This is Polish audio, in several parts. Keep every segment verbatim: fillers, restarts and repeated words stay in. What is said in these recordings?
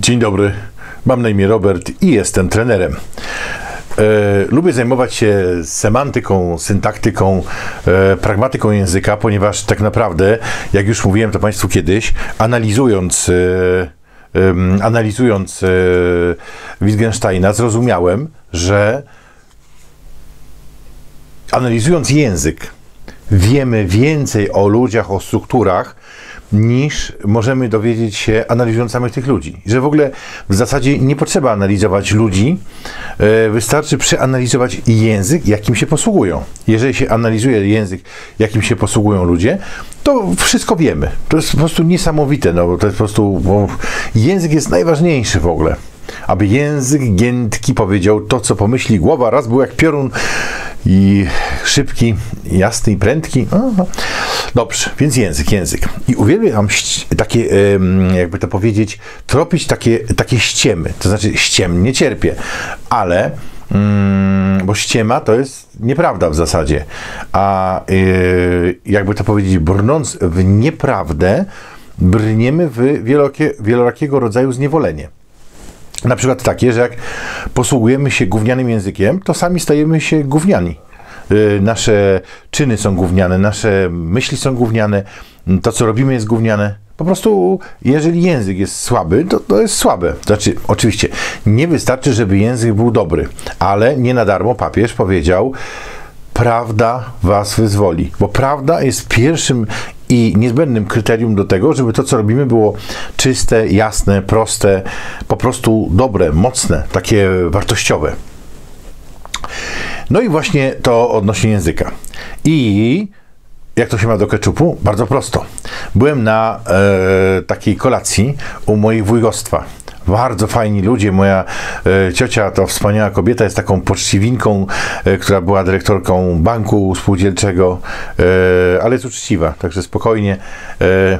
Dzień dobry, mam na imię Robert i jestem trenerem. E, lubię zajmować się semantyką, syntaktyką, e, pragmatyką języka, ponieważ tak naprawdę, jak już mówiłem to Państwu kiedyś, analizując, e, e, analizując e, Wittgensteina, zrozumiałem, że analizując język, wiemy więcej o ludziach, o strukturach, niż możemy dowiedzieć się analizując samych tych ludzi. Że w ogóle w zasadzie nie potrzeba analizować ludzi, wystarczy przeanalizować język, jakim się posługują. Jeżeli się analizuje język, jakim się posługują ludzie, to wszystko wiemy. To jest po prostu niesamowite, no bo to jest po prostu, bo język jest najważniejszy w ogóle. Aby język giętki powiedział to, co pomyśli głowa, raz był jak piorun i szybki, jasny i prędki. Aha. Dobrze, więc język, język. I uwielbiam takie, jakby to powiedzieć, tropić takie, takie ściemy. To znaczy ściem nie cierpię, ale bo ściema to jest nieprawda w zasadzie. A jakby to powiedzieć, brnąc w nieprawdę, brniemy w wielorakie, wielorakiego rodzaju zniewolenie. Na przykład takie, że jak posługujemy się gównianym językiem, to sami stajemy się gówniani. Yy, nasze czyny są gówniane, nasze myśli są gówniane, to co robimy jest gówniane. Po prostu, jeżeli język jest słaby, to, to jest słabe. Znaczy, oczywiście, nie wystarczy, żeby język był dobry, ale nie na darmo papież powiedział: prawda was wyzwoli, bo prawda jest pierwszym i niezbędnym kryterium do tego, żeby to, co robimy, było czyste, jasne, proste, po prostu dobre, mocne, takie wartościowe. No i właśnie to odnośnie języka. I jak to się ma do keczupu? Bardzo prosto. Byłem na e, takiej kolacji u moich wujostwa. Bardzo fajni ludzie. Moja e, ciocia to wspaniała kobieta, jest taką poczciwinką, e, która była dyrektorką banku spółdzielczego, e, ale jest uczciwa, także spokojnie. E,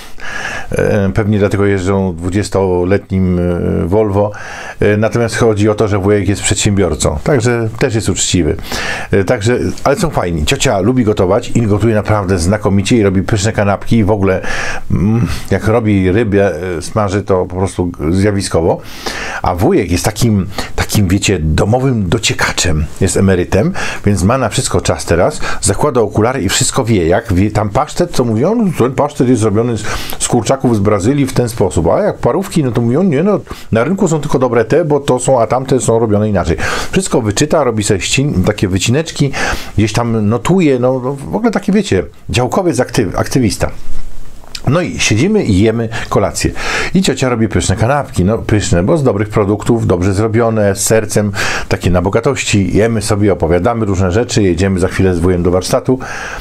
e, pewnie dlatego jeżdżą dwudziestoletnim e, Volvo. E, natomiast chodzi o to, że wujek jest przedsiębiorcą, także też jest uczciwy. E, także, ale są fajni. Ciocia lubi gotować i gotuje naprawdę znakomicie i robi pyszne kanapki i w ogóle mm, jak robi rybę, e, smaży, to po prostu zjawiskowo. A wujek jest takim, takim wiecie, domowym dociekaczem, jest emerytem, więc ma na wszystko czas teraz, zakłada okulary i wszystko wie, jak wie, tam pasztet, co mówią, no, ten pasztet jest zrobiony z, z kurczaków z Brazylii w ten sposób, a jak parówki, no to mówią, nie no, na rynku są tylko dobre te, bo to są, a tamte są robione inaczej. Wszystko wyczyta, robi sobie ścin, takie wycineczki, gdzieś tam notuje, no, no w ogóle takie wiecie, działkowiec aktyw, aktywista. No i siedzimy i jemy kolację. I ciocia robi pyszne kanapki, no pyszne, bo z dobrych produktów, dobrze zrobione, z sercem, takie na bogatości. Jemy sobie, opowiadamy różne rzeczy, jedziemy za chwilę z wujem do warsztatu.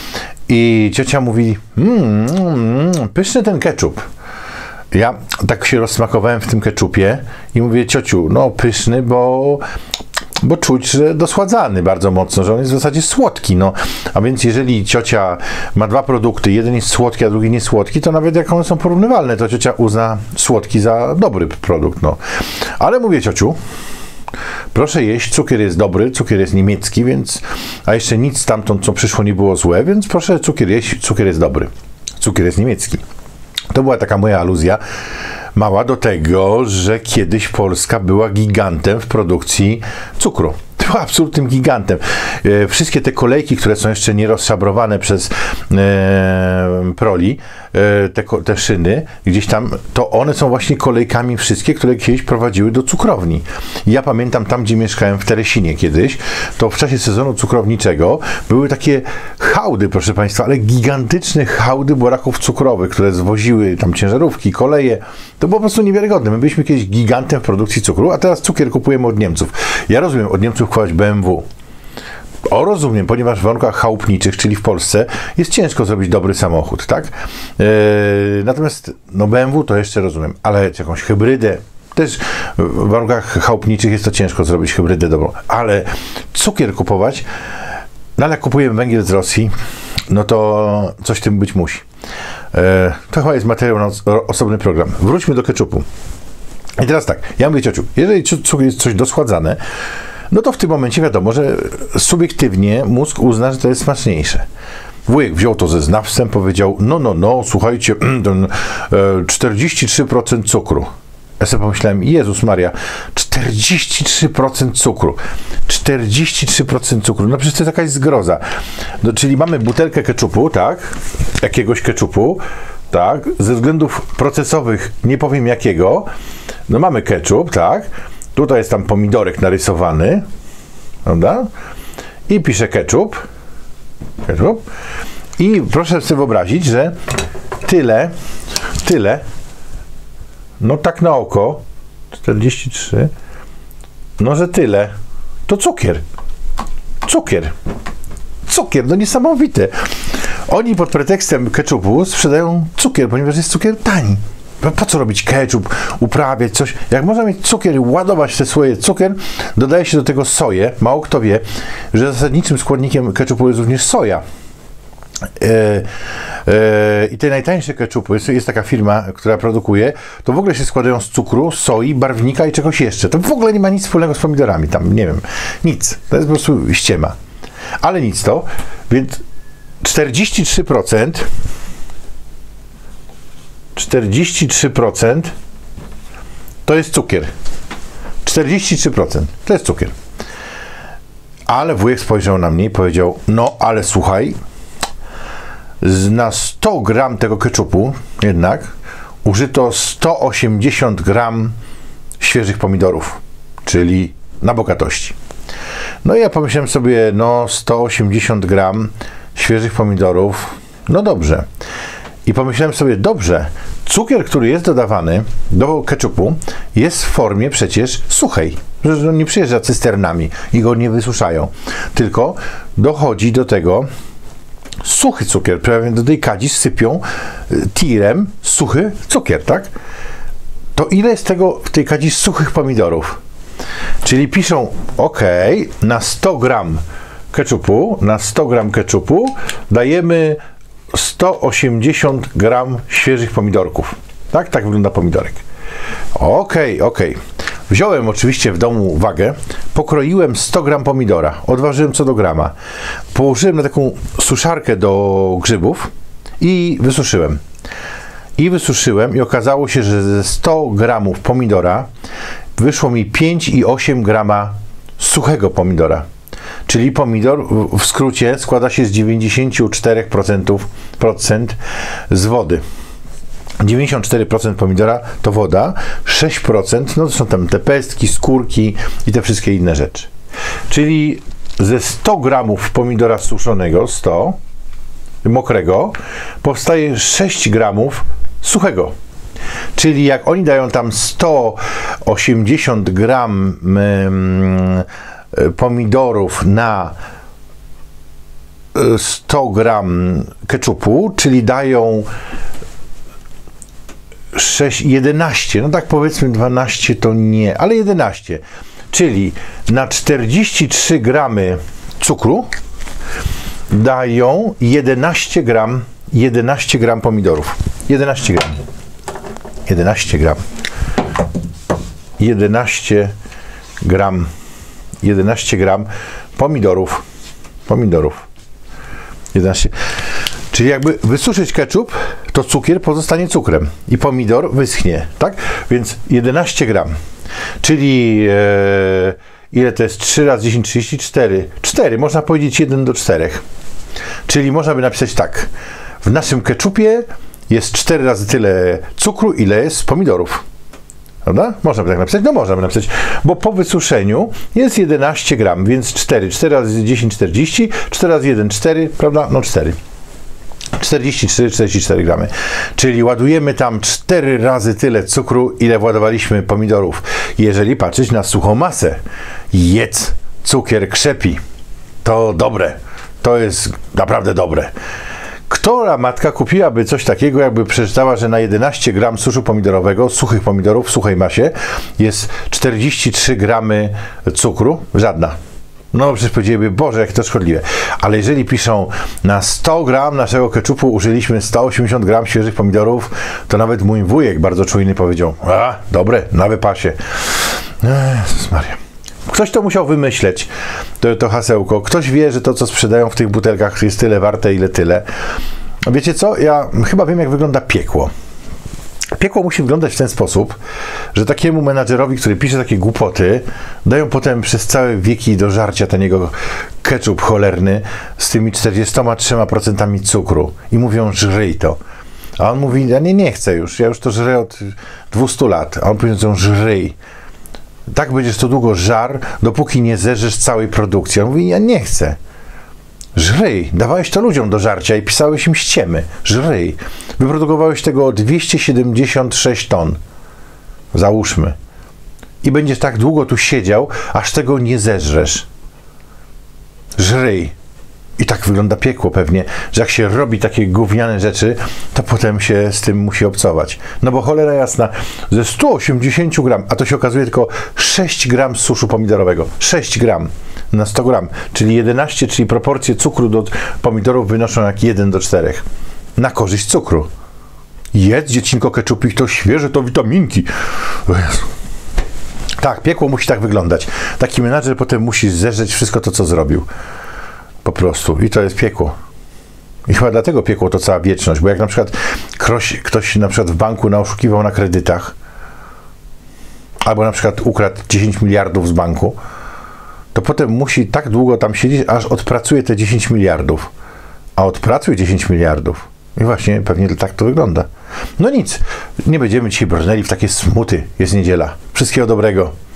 I ciocia mówi, mmm, mm, pyszny ten keczup. Ja tak się rozsmakowałem w tym keczupie i mówię, ciociu, no pyszny, bo... bo czuć, że dosładzany bardzo mocno, że on jest w zasadzie słodki, no. A więc jeżeli ciocia ma dwa produkty, jeden jest słodki, a drugi nie słodki, to nawet jak one są porównywalne, to ciocia uzna słodki za dobry produkt, no. Ale mówię, ciociu, proszę jeść, cukier jest dobry, cukier jest niemiecki, więc, a jeszcze nic stamtąd, co przyszło, nie było złe, więc proszę cukier jeść, cukier jest dobry, cukier jest niemiecki. To była taka moja aluzja mała do tego, że kiedyś Polska była gigantem w produkcji cukru. Była absolutnym gigantem. E, wszystkie te kolejki, które są jeszcze nie rozszabrowane przez e, proli, e, te, te szyny, gdzieś tam, to one są właśnie kolejkami wszystkie, które kiedyś prowadziły do cukrowni. Ja pamiętam tam, gdzie mieszkałem w Teresinie kiedyś, to w czasie sezonu cukrowniczego były takie hałdy, proszę Państwa, ale gigantyczne hałdy buraków cukrowych, które zwoziły tam ciężarówki, koleje. To było po prostu niewiarygodne. My byliśmy kiedyś gigantem w produkcji cukru, a teraz cukier kupujemy od Niemców. Ja rozumiem, od Niemców kupować B M W. O, rozumiem, ponieważ w warunkach chałupniczych, czyli w Polsce, jest ciężko zrobić dobry samochód, tak? Yy, natomiast, no B M W to jeszcze rozumiem, ale jakąś hybrydę, też w warunkach chałupniczych jest to ciężko zrobić hybrydę dobrą, ale cukier kupować, no ale jak kupujemy węgiel z Rosji, no to coś w tym być musi. Yy, to chyba jest materiał na osobny program. Wróćmy do keczupu. I teraz tak, ja mówię, ciociu, jeżeli cukier jest coś dosładzane, no to w tym momencie wiadomo, że subiektywnie mózg uzna, że to jest smaczniejsze. Wujek wziął to ze znawstwem, powiedział, no, no, no, słuchajcie, ten, e, czterdzieści trzy procent cukru. Ja sobie pomyślałem, Jezus Maria, czterdzieści trzy procent cukru. czterdzieści trzy procent cukru. No przecież to jest jakaś zgroza. No, czyli mamy butelkę keczupu, tak? Jakiegoś keczupu, tak? Ze względów procesowych, nie powiem jakiego. No mamy keczup, tak? Tutaj jest tam pomidorek narysowany, prawda? I pisze keczup. Keczup. I proszę sobie wyobrazić, że tyle, tyle, no tak na oko, czterdzieści trzy, no że tyle, to cukier. Cukier. Cukier, no niesamowite. Oni pod pretekstem keczupu sprzedają cukier, ponieważ jest cukier tani. Po co robić keczup, uprawiać coś? Jak można mieć cukier i ładować te swoje cukier, dodaje się do tego soję. Mało kto wie, że zasadniczym składnikiem keczupu jest również soja. E, e, I te najtańsze keczupy, jest, jest taka firma, która produkuje, to w ogóle się składają z cukru, soi, barwnika i czegoś jeszcze. To w ogóle nie ma nic wspólnego z pomidorami, tam nie wiem, nic. To jest po prostu ściema. Ale nic to, więc czterdzieści trzy procent czterdzieści trzy procent to jest cukier. czterdzieści trzy procent to jest cukier. Ale wujek spojrzał na mnie i powiedział, no ale słuchaj, na sto gram tego keczupu jednak użyto sto osiemdziesiąt gram świeżych pomidorów, czyli na bogatości. No i ja pomyślałem sobie, no sto osiemdziesiąt gram świeżych pomidorów, no dobrze. I pomyślałem sobie, dobrze, cukier, który jest dodawany do keczupu, jest w formie przecież suchej, że on nie przyjeżdża cysternami i go nie wysuszają, tylko dochodzi do tego suchy cukier, prawie do tej kadzi sypią tirem suchy cukier, tak? To ile jest tego w tej kadzi suchych pomidorów? Czyli piszą, ok, na sto gram keczupu, na sto gram keczupu dajemy sto osiemdziesiąt gram świeżych pomidorków. Tak? Tak wygląda pomidorek. Ok, ok. Wziąłem oczywiście w domu wagę, pokroiłem sto gram pomidora, odważyłem co do grama, położyłem na taką suszarkę do grzybów i wysuszyłem. I wysuszyłem i okazało się, że ze sto gramów pomidora wyszło mi pięć i osiem grama suchego pomidora. Czyli pomidor w skrócie składa się z dziewięćdziesiąt cztery procent z wody. dziewięćdziesiąt cztery procent pomidora to woda, sześć procent no to są tam te pestki, skórki i te wszystkie inne rzeczy. Czyli ze sto gramów pomidora suszonego, sto mokrego, powstaje sześć gramów suchego. Czyli jak oni dają tam sto osiemdziesiąt gram mm, pomidorów na sto gram keczupu, czyli dają sześć, jedenaście, no tak powiedzmy dwanaście to nie, ale jedenaście, czyli na czterdzieści trzy gramy cukru dają jedenaście gram, jedenaście gram pomidorów. jedenaście gram. jedenaście gram. jedenaście gram. jedenaście gram pomidorów. Pomidorów. jedenaście. Czyli jakby wysuszyć keczup, to cukier pozostanie cukrem i pomidor wyschnie, tak? Więc jedenaście gram. Czyli e, ile to jest? trzy razy dziesięć, trzydzieści cztery. cztery, można powiedzieć jeden do czterech. Czyli można by napisać tak. W naszym keczupie jest cztery razy tyle cukru, ile jest pomidorów. Prawda? Można by tak napisać? No można by napisać, bo po wysuszeniu jest jedenaście gram, więc cztery. cztery razy dziesięć, czterdzieści. cztery razy jeden, cztery, prawda? No cztery. czterdzieści trzy, czterdzieści cztery gramy. Czyli ładujemy tam cztery razy tyle cukru, ile władowaliśmy pomidorów. Jeżeli patrzeć na suchą masę, jedz, cukier krzepi. To dobre. To jest naprawdę dobre. Która matka kupiłaby coś takiego, jakby przeczytała, że na jedenaście gram suszu pomidorowego, suchych pomidorów, w suchej masie, jest czterdzieści trzy gramy cukru? Żadna. No przecież powiedzieliby, Boże, jakie to szkodliwe. Ale jeżeli piszą, na sto gram naszego keczupu użyliśmy sto osiemdziesiąt gram świeżych pomidorów, to nawet mój wujek bardzo czujny powiedział, a, dobre, na wypasie. Jezus Maria. Ktoś to musiał wymyśleć, to, to hasełko. Ktoś wie, że to, co sprzedają w tych butelkach, jest tyle warte, ile tyle. Wiecie co? Ja chyba wiem, jak wygląda piekło. Piekło musi wyglądać w ten sposób, że takiemu menadżerowi, który pisze takie głupoty, dają potem przez całe wieki do żarcia ten jego ketchup cholerny z tymi czterdziestoma trzema procentami cukru i mówią, żryj to. A on mówi, ja nie, nie chcę już, ja już to żrę od dwustu lat. A on powiedzą, żryj. Tak będziesz to długo żar, dopóki nie zerzesz całej produkcji. On mówi, ja nie chcę. Żryj. Dawałeś to ludziom do żarcia i pisałeś im ściemy. Żryj. Wyprodukowałeś tego dwieście siedemdziesiąt sześć ton. Załóżmy. I będziesz tak długo tu siedział, aż tego nie zeżresz. Żryj. I tak wygląda piekło pewnie, że jak się robi takie gówniane rzeczy, to potem się z tym musi obcować. No bo cholera jasna, ze stu osiemdziesięciu gram, a to się okazuje tylko sześć gram suszu pomidorowego. sześć gram na sto gram, czyli jedenaście, czyli proporcje cukru do pomidorów wynoszą jak jeden do czterech. Na korzyść cukru. Jedz, dziecinko, keczupik, to świeże, to witaminki. O Jezu. Tak, piekło musi tak wyglądać. Taki menadżer potem musi zeżreć wszystko to, co zrobił. Po prostu. I to jest piekło. I chyba dlatego piekło to cała wieczność, bo jak na przykład ktoś, ktoś na przykład w banku naoszukiwał na kredytach, albo na przykład ukradł dziesięć miliardów z banku, to potem musi tak długo tam siedzieć, aż odpracuje te dziesięć miliardów. A odpracuje dziesięć miliardów. I właśnie pewnie tak to wygląda. No nic, nie będziemy dzisiaj brnęli w takie smuty. Jest niedziela. Wszystkiego dobrego.